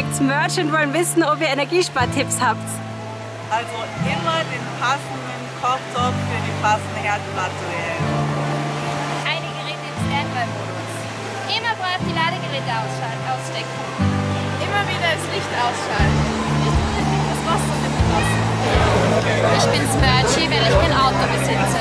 gibt's Merch und wollen wissen, ob ihr Energiespartipps habt. Also immer den passenden Kochtopf für die passende Herdplatte wählen. Eine Geräte im Standby-Modus. Immer brav die Ladegeräte ausstecken. Immer wieder das Licht ausschalten. Nicht unnötig das Wasser mit lassen. Ich bin Smerchi, weil ich kein Auto besitze.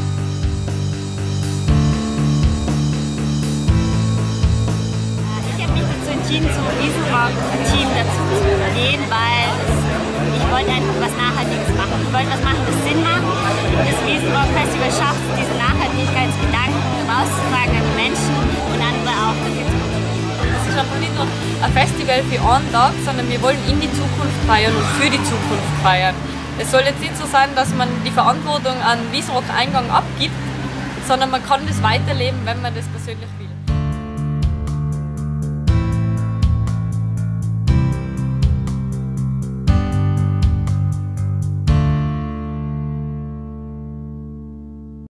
Ich habe mich dazu entschieden, zum Wiesenrock-Team dazu zu gehen, weil ich wollte einfach was Nachhaltiges machen. Ich wollte was machen, das Sinn macht. Das Wiesenrock-Festival schafft es, diese Nachhaltigkeitsgedanken rauszutragen an die Menschen und andere auch dafür zu motivieren. Das ist einfach nicht nur ein Festival für einen Tag, sondern wir wollen in die Zukunft feiern und für die Zukunft feiern. Es soll jetzt nicht so sein, dass man die Verantwortung an Wiesenrock-Eingang abgibt, sondern man kann das weiterleben, wenn man das persönlich will.